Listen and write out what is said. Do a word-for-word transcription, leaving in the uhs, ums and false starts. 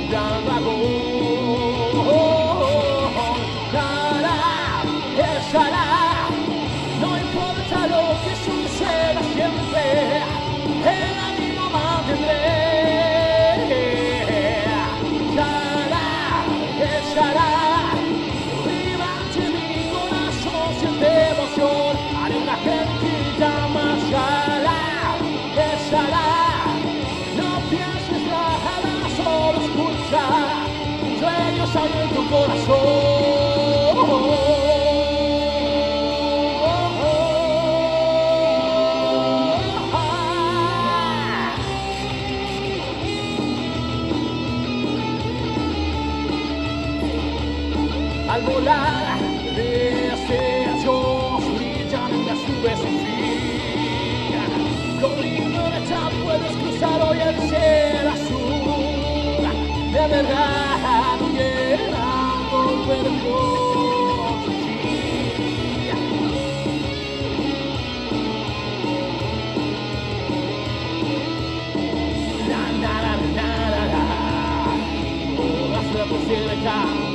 gran dragón. Nada estará, no importa lo que suceda siempre, el amigo mantendré. Nada estará, vibrante mi corazón siente emoción, haré una gentilla marchará, estará. No pienses nada, solo escucha, sueños hay en tu corazón. Al volar, deseos brillan en las nubes sin fin. Con libreta puedes cruzar hoy el cielo azul. De verdad, llenando el cuerpo sin fin. La, la, la, la, la, la. Toda suerte se deja.